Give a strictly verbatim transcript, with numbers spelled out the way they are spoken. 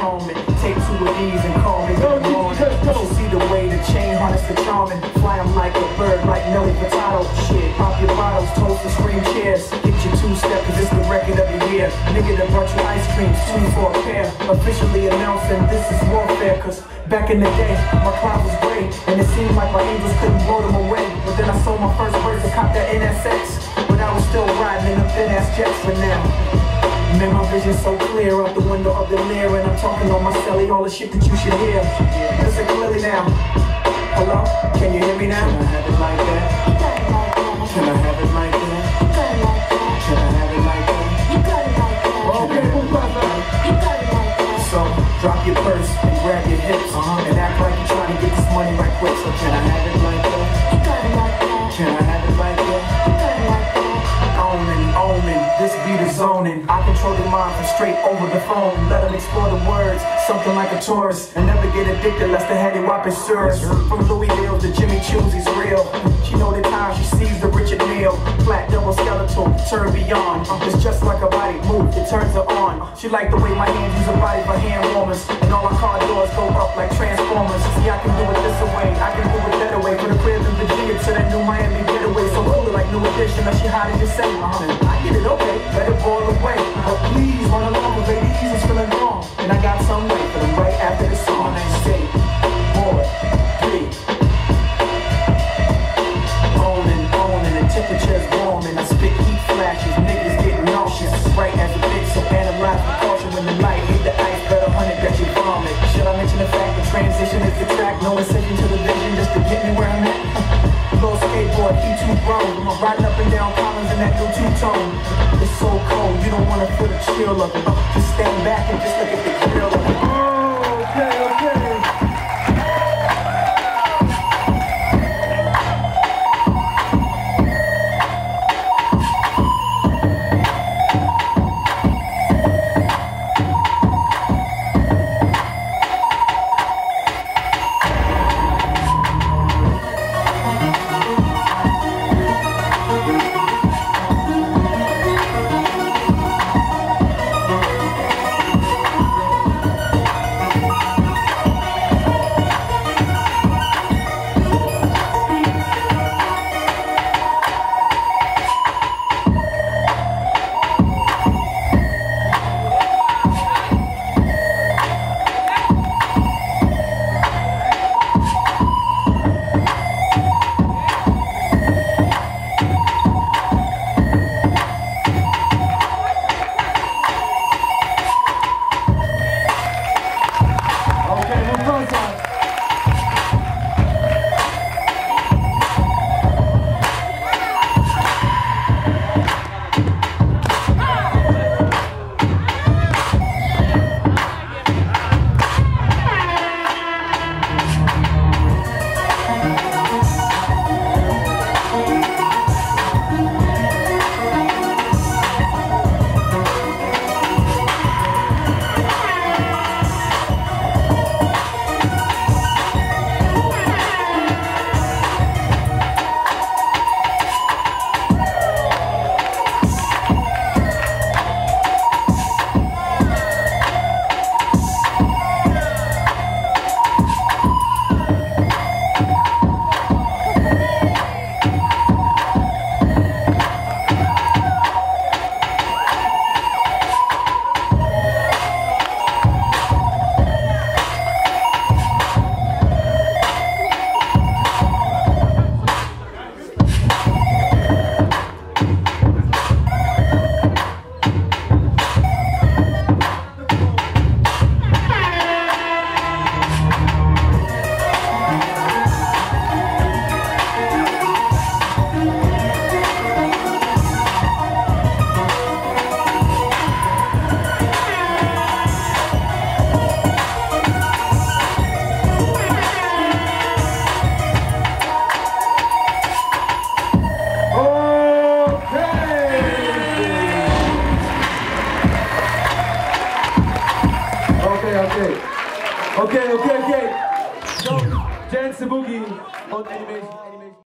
home and take two of these and call me good morning. You should see the way the chain harness the charming. Fly 'em like a bird, like Nelly Furtado. Shit, pop your bottles, toast and scream cheers. Get your two-step, cause it's the record of the year. Nigga that brought you ice cream, two for a pair. Officially announcing this is warfare, cause back in the day, my cloud was gray, and it seemed like my angels couldn't blow them away. But then I sold my first verse and copped that N S X. But I was still riding in them thin-ass jets for now. Man, my vision's so clear out the window of the Lear, and I'm talking on my celly, all the shit that you should hear. Listen clearly now. Hello? Can you hear me now? Can I have it like that? Can I have it like that? Can I have it like that? Okay, so drop your purse and grab your hips, uh-huh, and act like you're trying to get this money right quick. So can I have it like that? Can I have it like that? Omen, omen, this beat is zoning. I control the mind from straight over the phone. Let them explore the words, something like a tourist, and never get addicted lest the heady whopping serious. From Louisville to Jimmy Choo's, he's real. She know the time she sees the Richard Mille. Flat double skeletal, turn beyond. It's just like a body move, it turns her on. She like the way my hands use a body for hand warmers, and all our car doors go up like transformers. See, I can do it this way, I can do it that way. From the crib in Virginia to that new Miami getaway, so cool like new edition. Now she hot as you say. I get it, okay, let it boil away. But please run along with ladies, it's feeling wrong. And I got some way for them right after the song. I say, boy, three. On and on, and the temperature's warm, and I spit heat flashes, niggas getting nauseous. Right as a bitch, so analyze with caution. When the light hit the ice, better hundred that you vomit. Should I mention the fact that transition is the track? No incision to the vision, just to get me where I'm at. Little skateboard, he too grown. I'm riding up and down Collins in that new two-tone. It's so cold, you don't wanna feel the chill of it. Just stand back and just look at the grill of it. Oh, okay, okay. Okay, okay, okay. So, Dance the Boogie on Animation.